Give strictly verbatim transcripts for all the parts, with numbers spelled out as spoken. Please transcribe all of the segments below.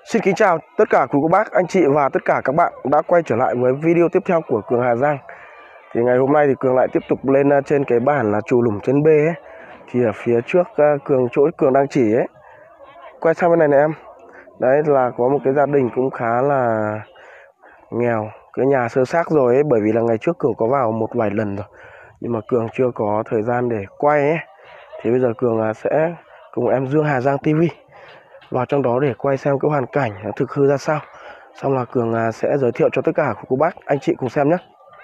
Xin kính chào tất cả quý cô bác, anh chị và tất cả các bạn đã quay trở lại với video tiếp theo của Cường Hà Giang. Thì ngày hôm nay thì Cường lại tiếp tục lên trên cái bản là Chù Lủng trên B ấy. Thì ở phía trước Cường chỗ Cường đang chỉ ấy, quay sang bên này này em. Đấy là có một cái gia đình cũng khá là nghèo, cái nhà sơ xác rồi ấy, bởi vì là ngày trước Cường có vào một vài lần rồi, nhưng mà Cường chưa có thời gian để quay ấy. Thì bây giờ Cường sẽ cùng em Dương Hà Giang ti vi vào trong đó để quay xem cái hoàn cảnh nó thực hư ra sao. Xong là Cường sẽ giới thiệu cho tất cả cô bác, anh chị cùng xem nhé.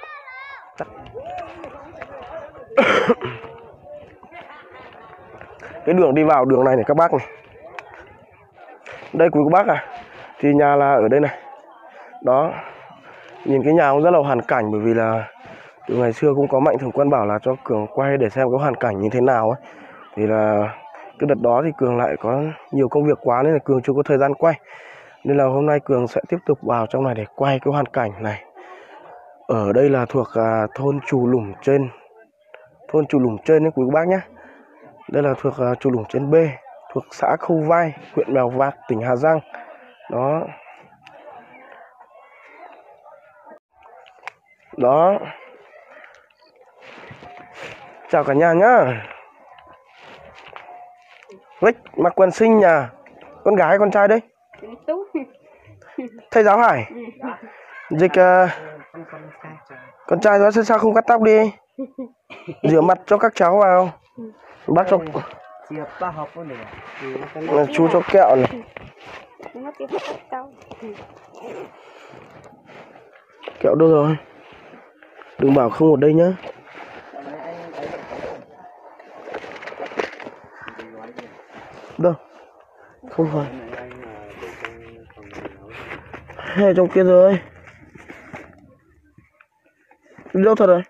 Cái đường đi vào đường này này các bác này. Đây quý cô bác à, thì nhà là ở đây này. Đó, nhìn cái nhà cũng rất là hoàn cảnh, bởi vì là từ ngày xưa cũng có Mạnh Thường Quân bảo là cho Cường quay để xem cái hoàn cảnh như thế nào ấy. Thì là cái đợt đó thì Cường lại có nhiều công việc quá nên là Cường chưa có thời gian quay. Nên là hôm nay Cường sẽ tiếp tục vào trong này để quay cái hoàn cảnh này. Ở đây là thuộc à, thôn Chù Lủng trên Thôn Chù Lủng trên đấy quý bác nhé. Đây là thuộc à, Chù Lủng trên B, thuộc xã Khâu Vai, huyện Mèo Vạc, tỉnh Hà Giang. Đó. Đó. Chào cả nhà nhá. Lích mặc quần sinh nhà. Con gái con trai đấy? Thầy giáo Hải. Dịch uh, con trai đó sao không cắt tóc đi? Rửa mặt cho các cháu vào. Bác cho chú cho kẹo này. Kẹo đâu rồi? Đừng bảo không ở đây nhá. Đâu? Không phải. Hay trong kia rồi. Đi đâu thật rồi?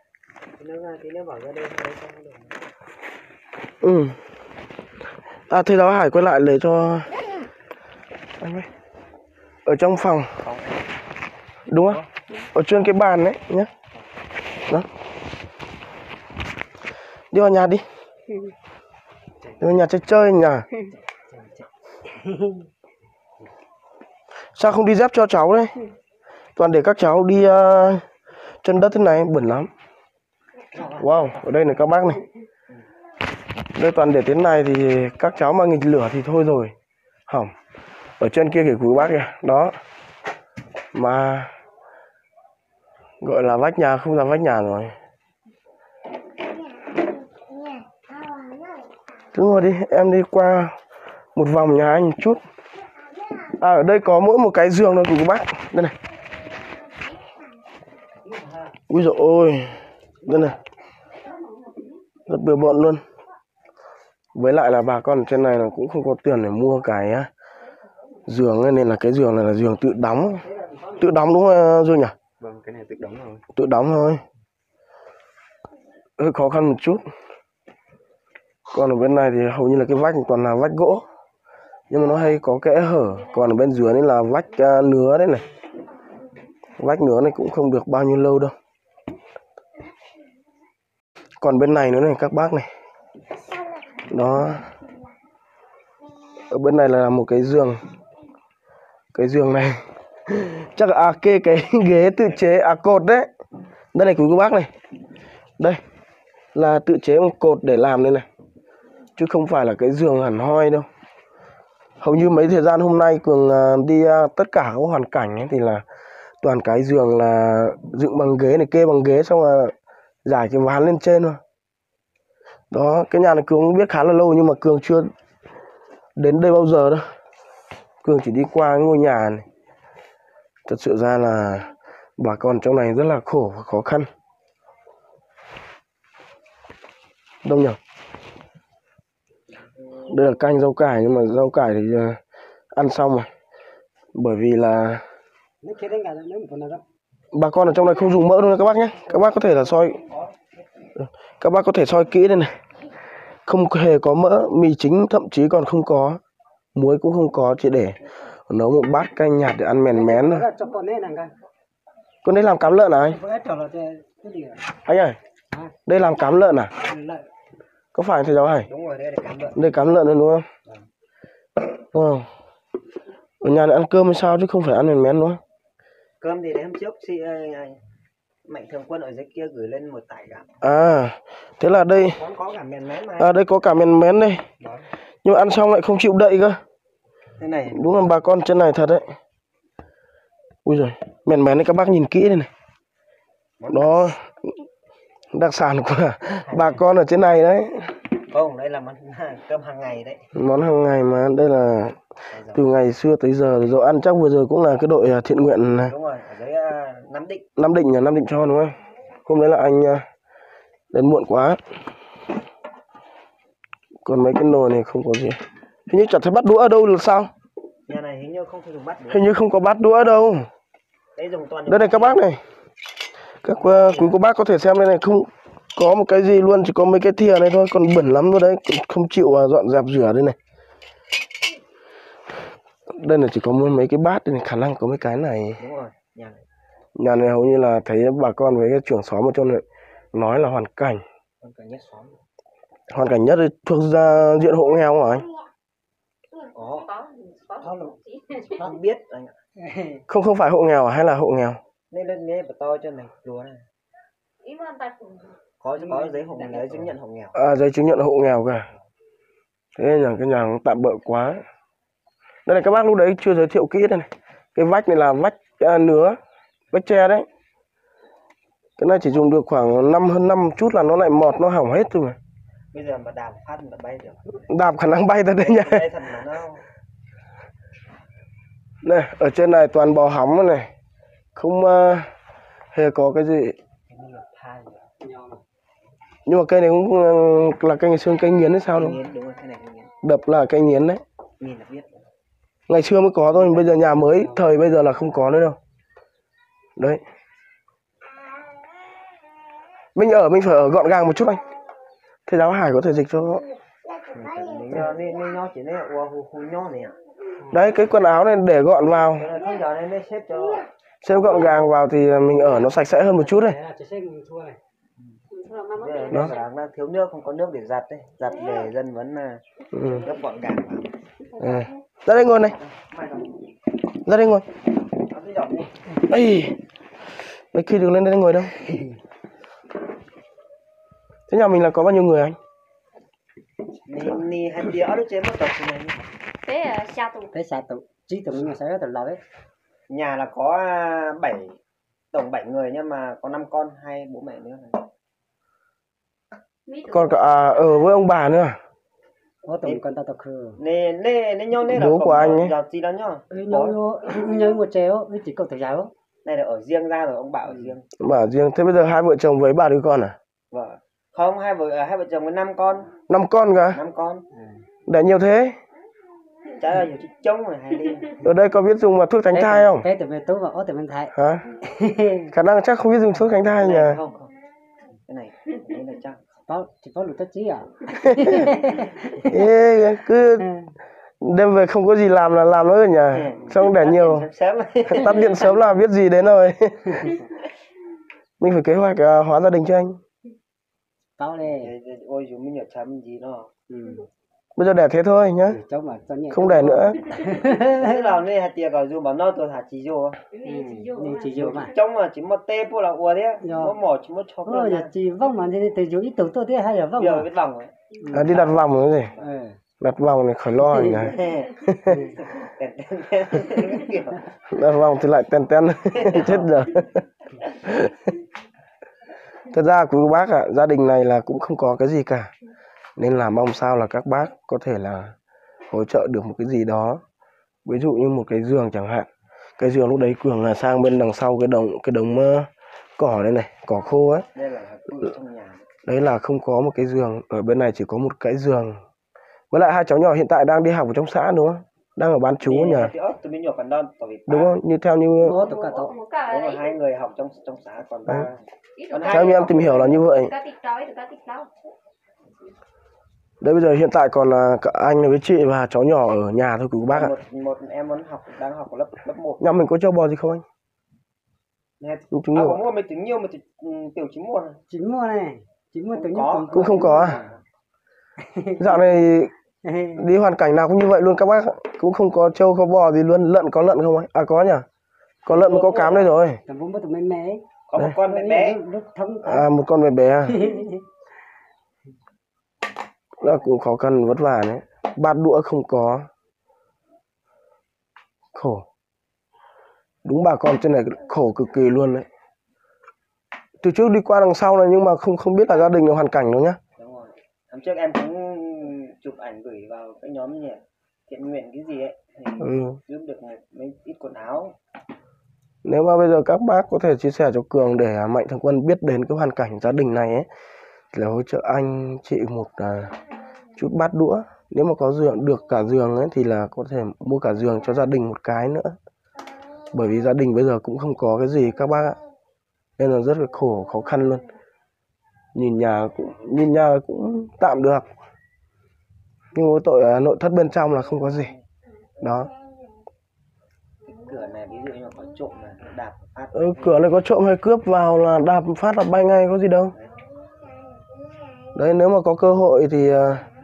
Ừ. À thầy giáo Hải quay lại để cho anh ấy. Ở trong phòng. Đúng không? Ở trên cái bàn đấy nhé. Đó. Đi vào nhà đi. Đi vào nhà chơi chơi nhà. Sao không đi dép cho cháu đấy? Toàn để các cháu đi uh, chân đất thế này bẩn lắm. Wow, ở đây này các bác này. Đây toàn để thế này thì các cháu mà nghịch lửa thì thôi rồi. Hỏng. Ở trên kia kìa quý bác kìa. Đó. Mà gọi là vách nhà không ra vách nhà rồi. Cứ ngồi đi, em đi qua một vòng nhà anh một chút. À ở đây có mỗi một cái giường thôi quý bác. Đây này. Úi dồi ôi. Đây này. Rất bừa bộn luôn. Với lại là bà con trên này là cũng không có tiền để mua cái giường ấy, nên là cái giường này là giường tự đóng. Tự đóng đúng không Dương nhỉ? Vâng, cái này tự đóng thôi. Tự đóng thôi. Hơi khó khăn một chút. Còn ở bên này thì hầu như là cái vách toàn là vách gỗ, nhưng mà nó hay có kẽ hở. Còn ở bên dưới này là vách uh, nứa đấy này. Vách nứa này cũng không được bao nhiêu lâu đâu. Còn bên này nữa này các bác này. Đó. Ở bên này là một cái giường. Cái giường này chắc là à, kê cái ghế tự chế, à cột đấy. Đây này quý cô bác này. Đây là tự chế một cột để làm đây này, chứ không phải là cái giường hẳn hoi đâu. Hầu như mấy thời gian hôm nay Cường đi tất cả các hoàn cảnh ấy, thì là toàn cái giường là dựng bằng ghế này, kê bằng ghế, xong là giải cái ván lên trên thôi. Đó, cái nhà này Cường cũng biết khá là lâu nhưng mà Cường chưa đến đây bao giờ đâu. Cường chỉ đi qua ngôi nhà này. Thật sự ra là bà con trong này rất là khổ và khó khăn. Đâu nhỉ? Đây là canh rau cải, nhưng mà rau cải thì uh, ăn xong rồi. Bởi vì là bà con ở trong này không dùng mỡ đâu nha các bác nhé. Các bác có thể là soi, các bác có thể soi kỹ đây này. Không hề có mỡ, mì chính thậm chí còn không có, muối cũng không có, chỉ để nấu một bát canh nhạt để ăn mèn mén thôi. Con đây làm cám lợn à anh? Anh ơi, đây làm cám lợn à? Có phải thầy giáo Hải? Đúng rồi, đây là cám lợn. Đây cám lợn nữa đúng không? Wow. Ở nhà này ăn cơm hay sao chứ không phải ăn mèn mén nữa. Cơm thì đấy hôm trước chị Mạnh Thường Quân ở dưới kia gửi lên một tải gạo. À, thế là đây Món có cả mèn mén mà. à, đây có cả mèn mén đây. Đó. Nhưng mà ăn xong lại không chịu đậy cơ. Thế này. Đúng là bà con chân này thật đấy. Ui giời, mèn mén đấy các bác nhìn kỹ đây này. Đó, đặc sản của bà con ở trên này đấy. Không, đây là món cơm hàng ngày đấy. Món hàng ngày mà đây là từ ngày xưa tới giờ rồi ăn chắc vừa rồi cũng là cái đội thiện nguyện này. Đúng rồi, ở dưới uh, Nam Định. Nam Định nhà Nam Định cho đúng không? Hôm đấy là anh uh, đến muộn quá. Còn mấy cái nồi này không có gì. Hình như chẳng thấy bát đũa ở đâu là sao? Nhà này hình như không thể dùng bát đũa. Hình như không có bát đũa ở đâu. Đấy dùng toàn. Đây này các bác này. Các uh, quý cô bác có thể xem đây này, không có một cái gì luôn, chỉ có mấy cái thìa này thôi, còn bẩn lắm luôn đấy, không chịu uh, dọn dẹp rửa đây này. Đây là chỉ có mấy cái bát đây này, khả năng có mấy cái này. Đúng rồi, nhà này. Nhà này hầu như là thấy bà con với cái trưởng xóm ở trong này nói là hoàn cảnh. Hoàn cảnh nhất xóm. Hoàn cảnh nhất thuộc ra diện hộ nghèo hả anh? Có. Không biết anh ạ. Không không phải hộ nghèo à, hay là hộ nghèo? Nên lên nghe bà to cho này lúa này. Có có giấy hộ giấy chứng nhận hộ nghèo. À, giấy chứng nhận hộ nghèo cả. Thế là cái nhà tạm bợ quá. Đây này các bác lúc đấy chưa giới thiệu kỹ đây này. Cái vách này là vách uh, nứa, vách tre đấy. Cái này chỉ dùng được khoảng năm hơn năm chút là nó lại mọt, nó hỏng hết rồi mà. Bây giờ mà đạp phát là bay được. Đạp khả năng bay ra đây nha. Đây thật là nó... Này, ở trên này toàn bò hóng này. Không uh, hề có cái gì. Nhưng mà cây này cũng uh, là cây ngày xưa cây nghiến hay sao đúng không? Đúng rồi, cây này cây nghiến. Đập là cây nghiến đấy. Nhìn là biết. Ngày xưa mới có thôi, bây giờ nhà mới, thời bây giờ là không có nữa đâu. Đấy. Mình ở, mình phải ở gọn gàng một chút anh. Thầy giáo Hải có thể dịch cho. Đấy, cái quần áo này để gọn vào. Xếp gọn gàng vào thì mình ở nó sạch sẽ hơn một chút đây. Đó. Thiếu nước, không có nước để giặt đấy. Giặt để dân vẫn ừ. Gấp gọn gàng vào. À. Ra đây ngồi này. Ra đây ngồi. Đây. Mấy khi đừng lên đây ngồi đâu. Thế nhà mình là có bao nhiêu người anh? Ni hai đứa đó chế mất tập này. Thế xa tụ. Thế xa tụ. Chí tụ nhà sẽ rất là đấy. Nhà là có bảy tổng bảy người nhưng mà có năm con, hai bố mẹ nữa này. Còn cả à, ở với ông bà nữa. Có tổng con ta tập khờ. Nè nè nè nhau nè là bố của anh ấy. Giọt gì đó nhá. Nhau nhau một chéo, chỉ cậu thầy giáo. Này là ở riêng ra rồi, ông bà ở riêng. Bà ở riêng. Thế bây giờ hai vợ chồng với ba đứa con à? Vâng. Không, hai vợ hai vợ chồng với năm con. Năm con cả? Năm con. Để nhiều thế? Chả là nhiều chút trống rồi hai đi. Ở đây có biết dùng mà thuốc tránh thai không? Thế từ về tối vào từ bên thai. Hả? Khả năng chắc không biết dùng thuốc tránh thai nhỉ? Không không. Cái này, cái này chắc. Có chỉ có lụt tất chí à? Ê, cứ đêm về không có gì làm là làm nó ở nhà. Xong để nhiều. Tắt điện sớm là biết gì đến rồi. Mình phải kế hoạch uh, hóa gia đình cho anh. Tao này. Ôi chú mình ở chăm gì nó. Ừ. Bây giờ để thế thôi nhá. Không để nữa. Thế là nên hạt tiệc ở dù bảo nó tôi hạt chỉ vô. Chỉ vô mà. Trong mà chỉ một tê po là ua đấy. Nó mỏ chỉ một chọc. Ôi chỉ vong mà thì từ dù ít từ tôi thế hay là vong. Giờ biết vòng rồi. À, đi đặt vòng nữa gì? Đặt vòng này khỏi lo rồi này. Đặt vòng thì lại ten ten. Chết rồi. Thật ra quý bác ạ, à, gia đình này là cũng không có cái gì cả. Nên là mong sao là các bác có thể là hỗ trợ được một cái gì đó. Ví dụ như một cái giường chẳng hạn. Cái giường lúc đấy Cường là sang bên đằng sau cái đồng cái đống uh, cỏ đây này, cỏ khô ấy. Đấy là không có một cái giường, ở bên này chỉ có một cái giường. Với lại hai cháu nhỏ hiện tại đang đi học ở trong xã đúng không? Đang ở bán chú nhỉ? Đúng không? Như theo như đúng rồi, hai người học trong trong xã còn ba. Theo như em tìm hiểu là như vậy. Đấy bây giờ hiện tại còn là cả anh với chị và cháu nhỏ ở nhà thôi quý bác ạ. Một, một em muốn học đang học ở lớp lớp một. Nhà mình có trâu bò gì không anh? Nè, trứng nhiều. À, có mua mấy trứng nhiều mà tiểu trứng mua này. Trứng mua này, trứng mua trứng có. Cũng không có à? Dạo này Đi hoàn cảnh nào cũng như vậy luôn các bác ạ. Cũng không có trâu có bò gì luôn. Lợn có lợn không ấy? À có nhỉ? Có lợn mới có cám đây rồi. Tầm bốn tầm mấy mẹ. Có một Đây. con bé bé. Lúc thông À một con bé bé à? Là cũng khó khăn vất vả đấy. Bát đũa không có. Khổ. Đúng bà con trên này khổ cực kỳ luôn đấy. Từ trước đi qua đằng sau này nhưng mà không không biết là gia đình là hoàn cảnh đâu nhá. Đúng rồi. Hôm trước em cũng chụp ảnh gửi vào cái nhóm nhỉ, thiện nguyện cái gì ấy, thì Ừ. giúp được mấy ít quần áo. Nếu mà bây giờ các bác có thể chia sẻ cho Cường để Mạnh Thường Quân biết đến cái hoàn cảnh gia đình này ấy, thì là hỗ trợ anh chị một à, chút bát đũa. Nếu mà có giường được cả giường ấy thì là có thể mua cả giường cho gia đình một cái nữa. Bởi vì gia đình bây giờ cũng không có cái gì các bác ạ. Nên là rất là khổ, khó khăn luôn. Nhìn nhà cũng nhìn nhà cũng tạm được. Nhưng mỗi tội ở nội thất bên trong là không có gì. Đó. Cái cửa này ví dụ như có trộm này, đạp phát. Ừ, cửa này có trộm hay cướp vào là đạp phát là bay ngay, có gì đâu. Đấy, nếu mà có cơ hội thì uh,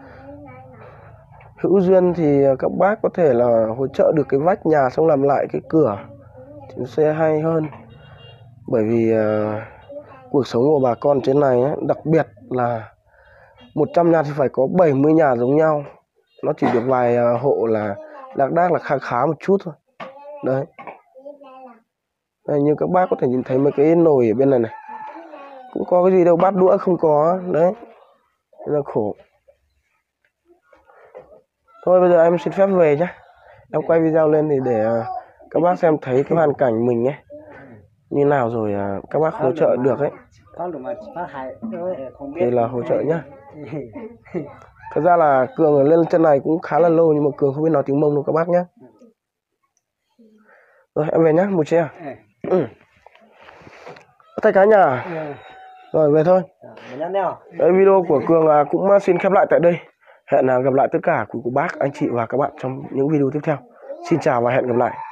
hữu duyên thì các bác có thể là hỗ trợ được cái vách nhà xong làm lại cái cửa thì nó sẽ hay hơn. Bởi vì uh, cuộc sống của bà con trên này ấy, đặc biệt là một trăm nhà thì phải có bảy mươi nhà giống nhau. Nó chỉ được vài uh, hộ là lác đác là khá khá một chút thôi. Đấy. Đây, như các bác có thể nhìn thấy mấy cái nồi ở bên này này. Cũng có cái gì đâu, bát đũa không có. Đấy. Rất là khổ. Thôi bây giờ em xin phép về nhé. Em quay video lên thì để uh, các bác xem thấy cái hoàn cảnh mình ấy như nào rồi uh, các bác hỗ trợ được ấy. Thì là hỗ trợ nhá. Thật ra là Cường lên chân này cũng khá là lâu nhưng mà Cường không biết nói tiếng Mông đâu các bác nhé. Rồi em về nhá, một xe. Ừ. Thay cả nhà. Rồi về thôi. Đấy, video của Cường uh, cũng uh, xin khép lại tại đây. Hẹn uh, gặp lại tất cả quý cô bác, anh chị và các bạn trong những video tiếp theo. Xin chào và hẹn gặp lại.